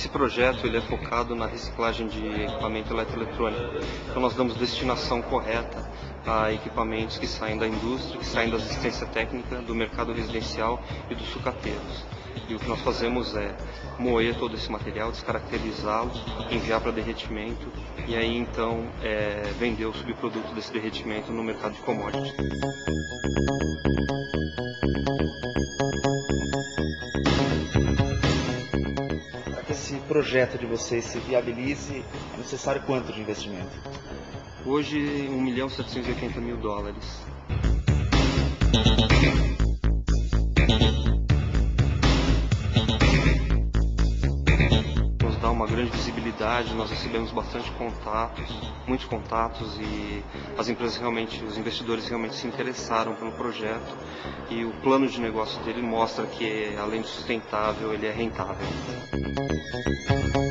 Esse projeto ele é focado na reciclagem de equipamento eletroeletrônico. Então nós damos destinação correta a equipamentos que saem da indústria, que saem da assistência técnica, do mercado residencial e dos sucateiros. E o que nós fazemos é moer todo esse material, descaracterizá-lo, enviar para derretimento e aí então vender o subproduto desse derretimento no mercado de commodities. Para que esse projeto de vocês se viabilize, é necessário quanto de investimento? Hoje, US$ 1.780.000. Nos dá uma grande visibilidade, nós recebemos bastante contatos, muitos contatos e as empresas realmente, os investidores realmente se interessaram pelo projeto e o plano de negócio dele mostra que além de sustentável, ele é rentável.